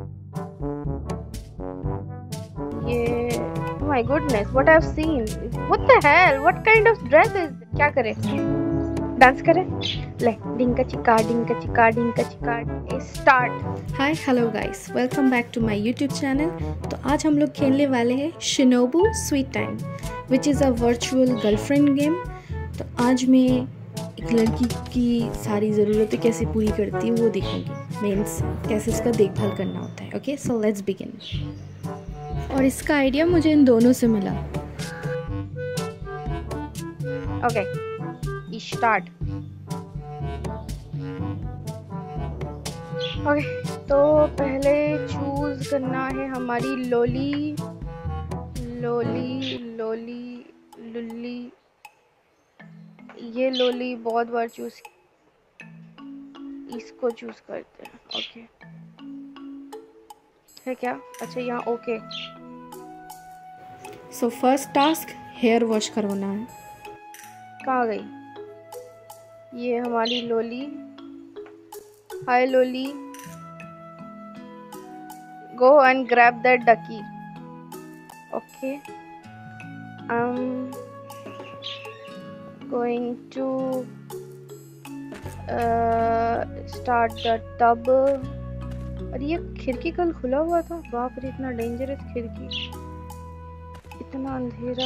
ये oh my goodness, what I've seen. What the hell? What kind of dress is this? क्या करें? Dance करें? ले डिंका चिका start. Hi hello guys, welcome back to my YouTube channel. तो आज हम लोग खेलने वाले हैं Shinobu sweet time which is a virtual girlfriend game. तो आज मैं एक लड़की की सारी ज़रूरतें कैसे पूरी करती है वो देखूंगी, मीन्स कैसे उसका देखभाल करना होता है। Okay, so let's begin. और इसका आइडिया मुझे इन दोनों से मिला। Okay, start. ओके, तो पहले चूज करना है हमारी लोली लुल्ली। ये लोली बहुत बार चूज, इसको चूज करते हैं। ओके है क्या? अच्छा यहाँ okay. So first task hair wash करवाना है। कहाँ गई ये हमारी Lolly? Hi Lolly, go and grab that ducky. Okay, I'm going to start the tub. और ये खिड़की कल खुला हुआ था, बाप रे इतना डेंजरस खिड़की, इतना अंधेरा।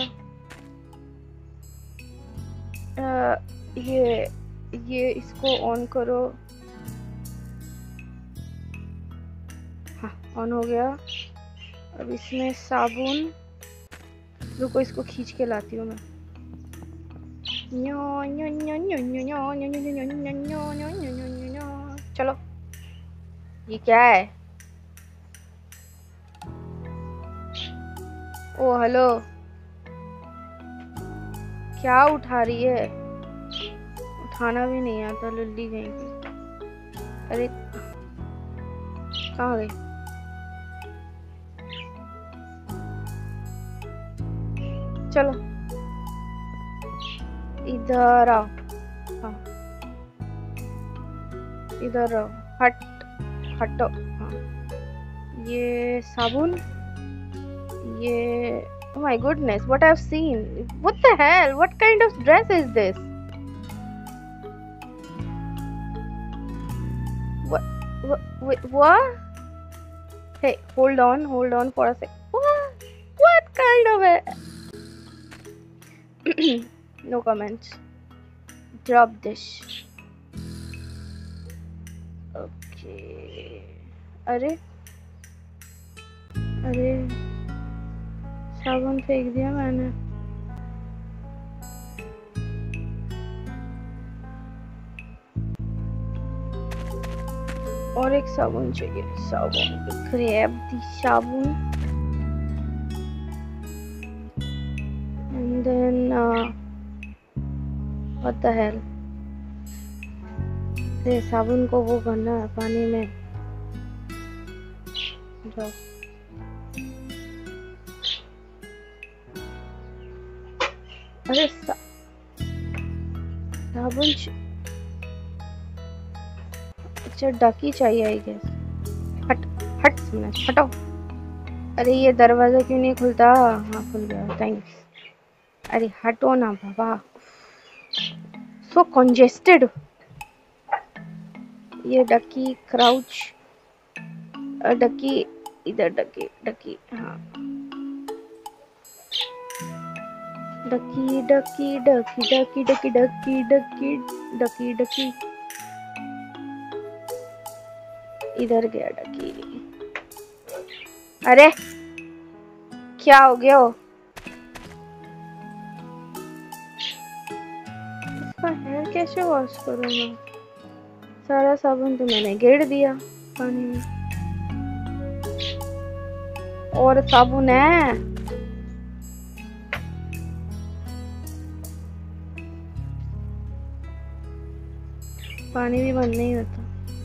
ये इसको ऑन करो। हाँ, ऑन हो गया। अब इसमें साबुन, रुको इसको खींच के लाती हूँ मैं। चलो, ये क्या है? ओ हेलो, क्या उठा रही है? उठाना भी नहीं आता लल्ली कहीं की। अरे कहाँ गई? चलो इधर आओ। हाँ इधर आओ, हटो। हाँ, ये साबुन, ये oh my goodness, what I've seen. What the hell? What kind of dress is this? What? Hey, hold on for a sec. What kind of a no comments. Drop this. Okay. अरे साबुन फेंक दिया मैंने। और एक साबुन चाहिए, साबुन ग्रैब दी साबुन। and then what the hell, साबुन को वो करना है पानी में। जाओ, अरे साबुन अच्छा डकी चाहिए आई गेस। हट मिनट, हटो। अरे ये दरवाजा क्यों नहीं खुलता? हाँ खुल गया, थैंक्स। अरे हटो ना बाबा, सो कंजेस्टेड। ये डकी क्राउच, डकी इधर, डकी हाँ, डकी इधर गया डकी। अरे क्या हो गया? इसका हेयर कैसे वॉश करूँ मैं? सारा साबुन तो मैंने गिर दिया पानी में, और साबुन है। पानी भी बंद नहीं होता।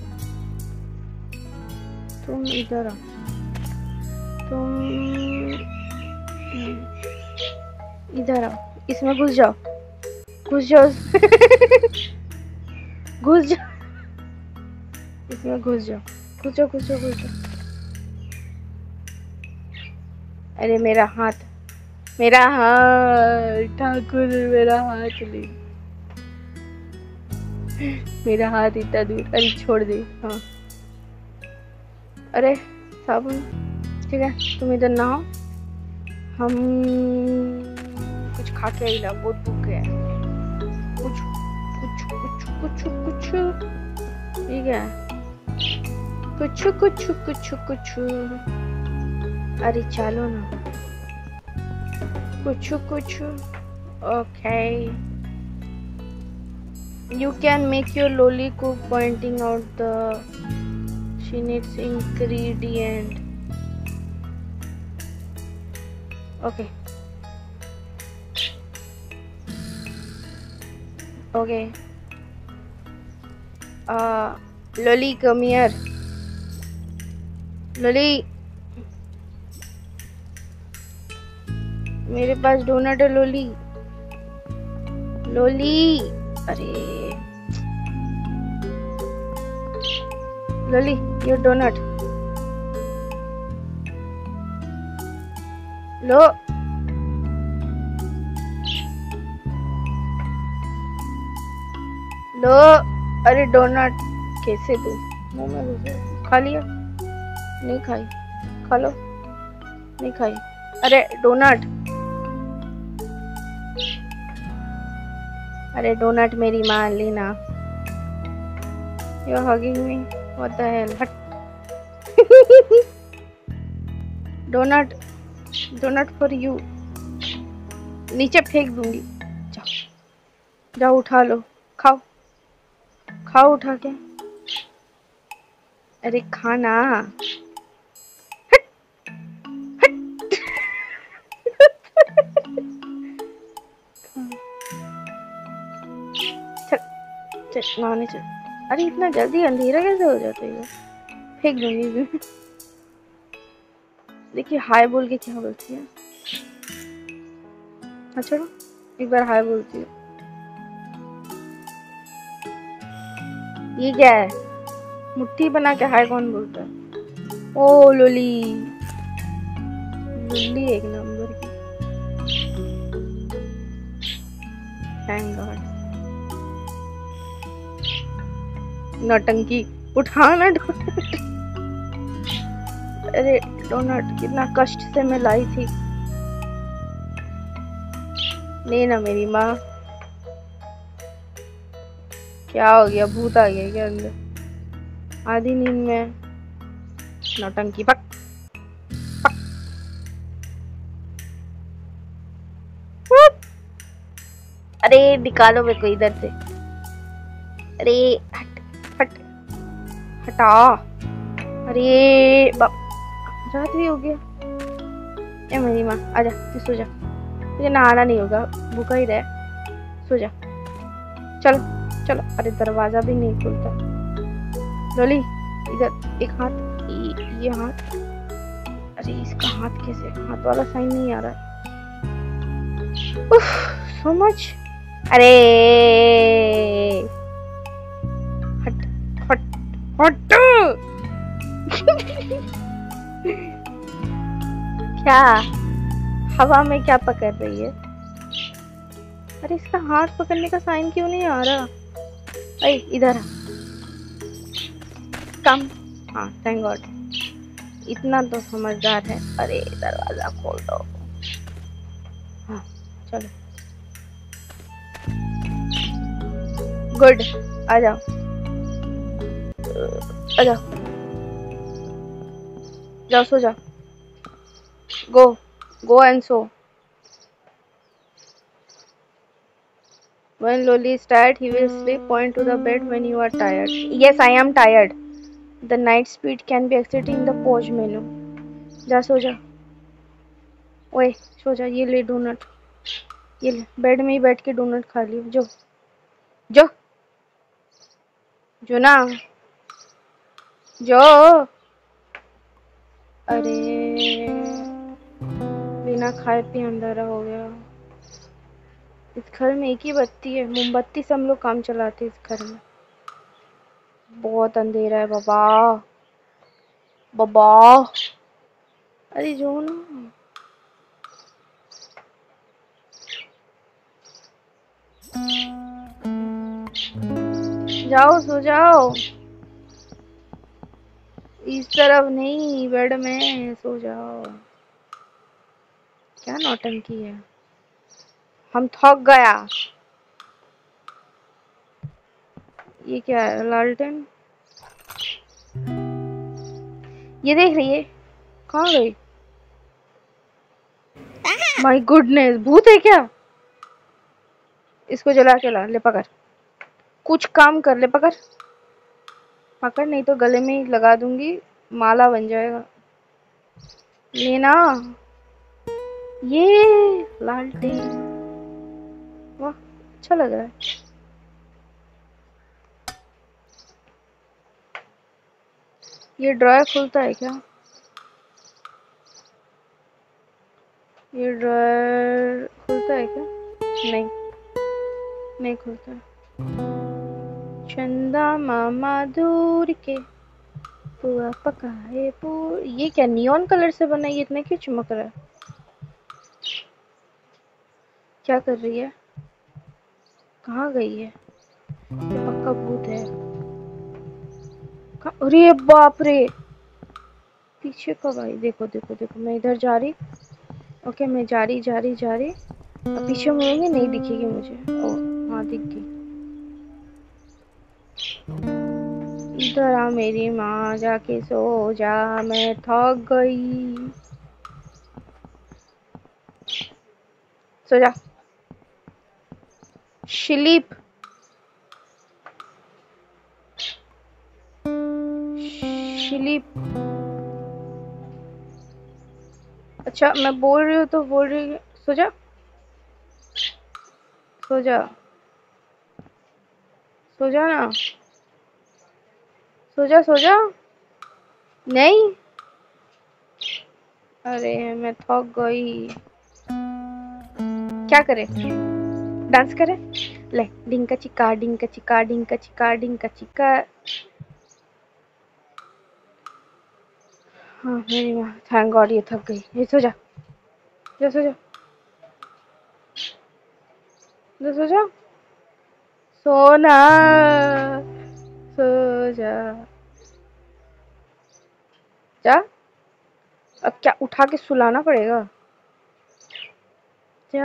तुम इधर आओ, इधर आओ, इसमें घुस जाओ घुस जाओ इसमें घुस जाओ। अरे मेरा हाथ, मेरा हाथ ठाकुर, मेरा हाथ ले, मेरा हाथ इतना दूर। अरे छोड़ दे। हाँ अरे साबुन, ठीक है तुम इधर नहाओ, हम कुछ खा के आइला, बहुत भूख है। कुछ कुछ कुछ कुछ कुछ ठीक है, कुछ कुछ कुछ कुछ। अरे चलो ना, कुछ कुछ। Okay, you can make your lolly cook pointing out the she needs ingredient. Okay, okay. Lolly, come here. Lolly, मेरे पास डोनट है लोली। लोली, अरे लोली, योर डोनट लो। लो, अरे डोनट कैसे तू मुंह में घुसे? खा लिया? नहीं खाई, खा लो। नहीं खाई, अरे डोनट, अरे डोनट मेरी मान ली ना। You're hugging me, what the hell? हट। Donut, donut for you. नीचे फेंक दूंगी, जाओ जाओ उठा लो, खाओ खाओ उठा के। अरे खाना, हट हट। चल चल नहाने चल। अरे इतना जल्दी अंधेरा कैसे हो जाता है? फेंक दूंगी। देखिए हाय बोल के क्या बोलती है। अच्छा एक बार हाय बोलती है। ये क्या है? मुट्ठी बना के हाय कौन बोलता है? ओ लोली, लोली एक नंबर की। Thank God. नौटंकी, उठाओ ना डोनट। अरे डोनट कितना कष्ट से मैं लाई थी। नहीं ना मेरी माँ, क्या हो गया? भूत आ गया क्या अंदर? आधी नींद में नौटंकी। पक पक पक। अरे निकालो मेरे को इधर से। अरे हट हट हटा। अरे रात भी हो गया। ए मेरी माँ आजा, तू सो जा, तुझे नहाना नहीं होगा, भूखा ही रहे, सो जा। चलो चलो। अरे दरवाजा भी नहीं खुलता। लोली इधर, एक हाथ, ये हाथ। अरे इसका हाथ कैसे? हाथ वाला साइन नहीं आ रहा। So much. अरे हट हट हट। क्या हवा में क्या पकड़ रही है? अरे इसका हाथ पकड़ने का साइन क्यों नहीं आ रहा? अरे इधर कम। हाँ थैंक गॉड, इतना तो समझदार है। अरे दरवाजा खोल दो। हाँ चलो, गुड, आ जाओ आ जाओ, जाओ सो जाओ। go and so. When Loli is tired, he will sleep. Point to the bed when you are tired. Yes, I am tired. The night speed can be accessed in the pause menu. जा सो जा। ओए सो जा। ये ले donut, ये ले, bed में ही बैठ के डोनट खा लियो। जो जो जो ना, जो। अरे बिना खाए पिए अंधेरा हो गया। इस घर में एक ही बत्ती है, मोमबत्ती से हम लोग काम चलाते इस घर में। बहुत अंधेरा है बाबा, बाबा। अरे जो ना, जाओ सो जाओ, इस तरफ नहीं, बेड में सो जाओ। क्या नौटंकी है, हम थक गया। ये क्या है, लालटेन? ये देख रही है, कहाँ गई? माय गुडनेस, भूत है क्या? इसको जला के ला, ले पकड़, कुछ काम कर, ले पकड़ पकड़, नहीं तो गले में ही लगा दूंगी, माला बन जाएगा। लेना ये लालटेन, वाह अच्छा लग रहा है। ये ड्रॉयर खुलता है क्या? ये ड्रॉयर खुलता है क्या? नहीं, नहीं खुलता। चंदा मामा दूर के, पुआ पकाए पूर। ये क्या नियॉन कलर से बना है, ये इतना क्यों चमक रहा है? क्या कर रही है, कहाँ गई है? ये पक्का भूत है। अरे बाप रे, पीछे कब आई? देखो देखो देखो, मैं इधर जा रही। ओके, मैं जा रही जा रही जा रही। अब पीछे मुड़ूंगी, नहीं दिखेगी मुझे। ओ हाँ, दिख गई। इधर आ मेरी माँ, जाके सो जा, मैं थक गई। सो जा, स्लीप स्लीप। अच्छा मैं बोल रही हूँ तो बोल रही है, सो जा सो जा सो जा ना, सो जा सो जा। नहीं, अरे मैं थक गई। क्या करे, डांस करे? ले, डिंका चिका डिंका चिका डिंका चिका डिंका चिका। हाँ मेरी माँ, थैंक गॉड ये थक गई। ये सो जा, जा सो जा, जा सो जा, सोना, सो जा, जा। अब क्या उठा के सुलाना पड़ेगा? जा,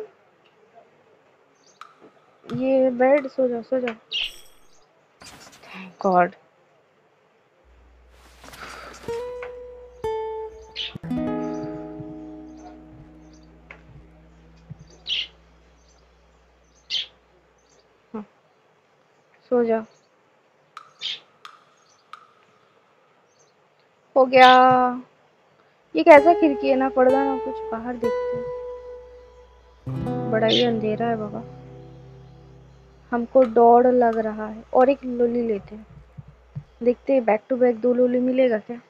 ये बेड, सो जा सो जा। Thank God. हाँ, सो जा, हो गया। ये कैसा खिड़की है, ना पर्दा ना कुछ, बाहर देखते हैं। बड़ा ही अंधेरा है बाबा, हमको डर लग रहा है। और एक लोली लेते हैं, देखते हैं बैक टू बैक 2 लोली मिलेगा क्या?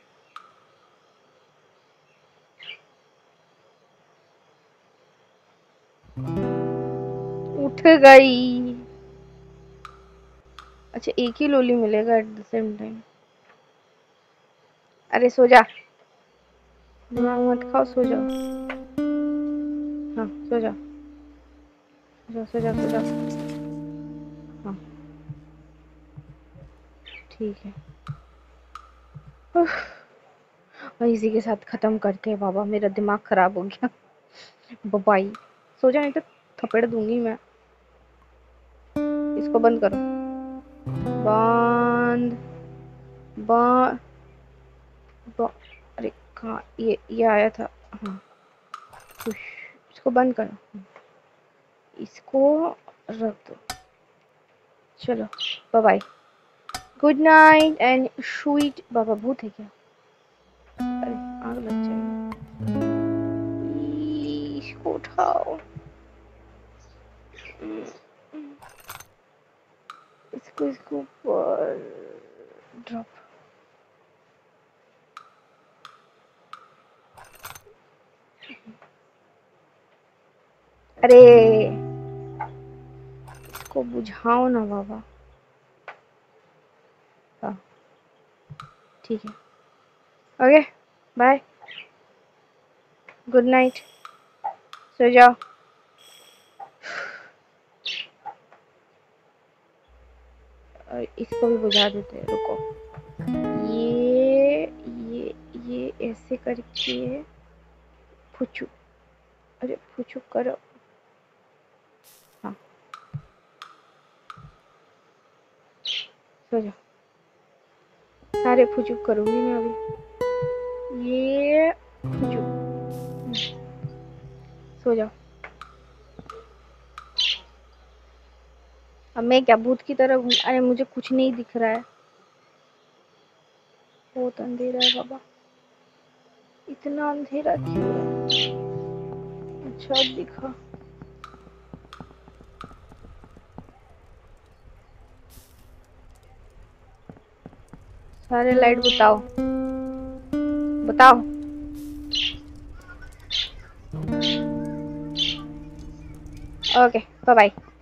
उठ गई। अच्छा एक ही लोली मिलेगा एट द सेम टाइम। अरे सो जा, दिमाग मत खाओ, सो जाओ। हाँ सो जा, सो जा सो जा सो जा। हाँ ठीक है। और इसी के साथ खत्म करते हैं बाबा, मेरा दिमाग खराब हो गया। बाय, सो जा नहीं तो थपेड़ दूंगी मैं। इसको बंद करो, बंद बंद। अरे कहाँ, ये आया था। हाँ इसको बंद करो, इसको रख दो। चलो bye bye, good night and sweet. बाबा भूत है क्या? अरे आग लग जाएगी, इसको उठाओ, इसको ऊपर ड्रॉप। अरे इसको बुझाओ ना बाबा। हाँ ठीक है, ओके बाय, गुड नाइट, सो जाओ। और इसको भी बुझा देते हैं, रुको। ये ऐसे करके फुचू, अरे फुचू करो। हाँ सो जाओ, सारे फुचू करूँगी मैं अभी। ये फुचू, सो जाओ। अब मैं क्या भूत की तरह घूम, अरे मुझे कुछ नहीं दिख रहा है, बहुत अंधेरा है बाबा, इतना अंधेरा क्यों है? अच्छा अब दिखा। सारे लाइट बताओ, बताओ। Okay bye bye.